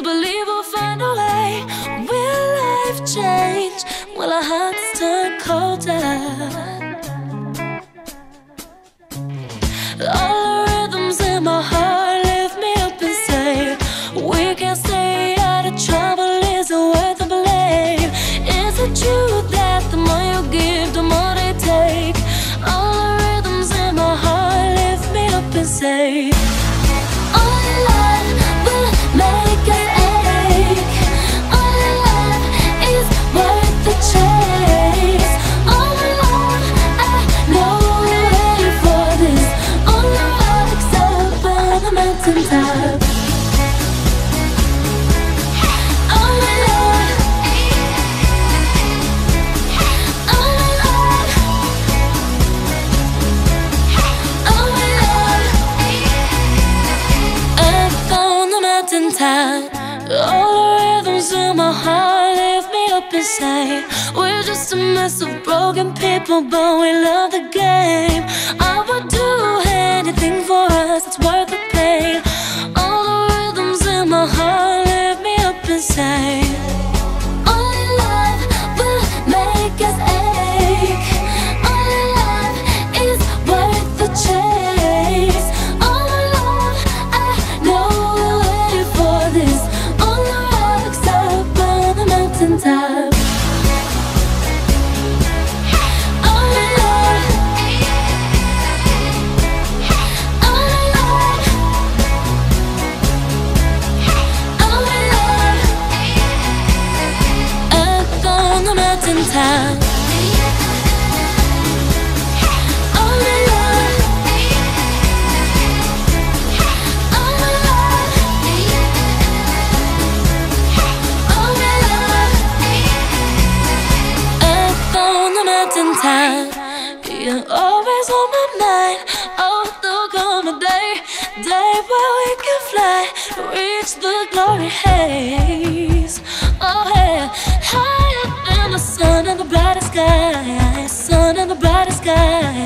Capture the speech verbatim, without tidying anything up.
believe we'll find a way. Will life change? Will our hearts turn colder? All the rhythms in my heart lift me up and say, we can stay out of trouble, is it worth the blame? Is it true that the more you give, the more they take? All the rhythms in my heart lift me up and say, only love will make us ache. Only love is worth the chase. Only love, I know we're ready for this. Only love except on the mountaintop. Only love, only love, only love. Up on the mountaintop, all the rhythms in my heart lift me up and say, we're just a mess of broken people, but we love the game. I would do anything for us, it's worth the pain. All the rhythms in my heart lift me up and say, only love will make us ache. Only love is worth the chase. Only love, I know we're ready for this. Only love except on the mountaintop. Only love, only love, only love. Up on the mountaintop. Only love, only love, only love. Up on the mountaintop, you're always on my mind. Oh, there'll come a day, day where we can fly, reach the glory haze. Oh yeah, higher than the sun and the brightest sky, sun and the brightest sky.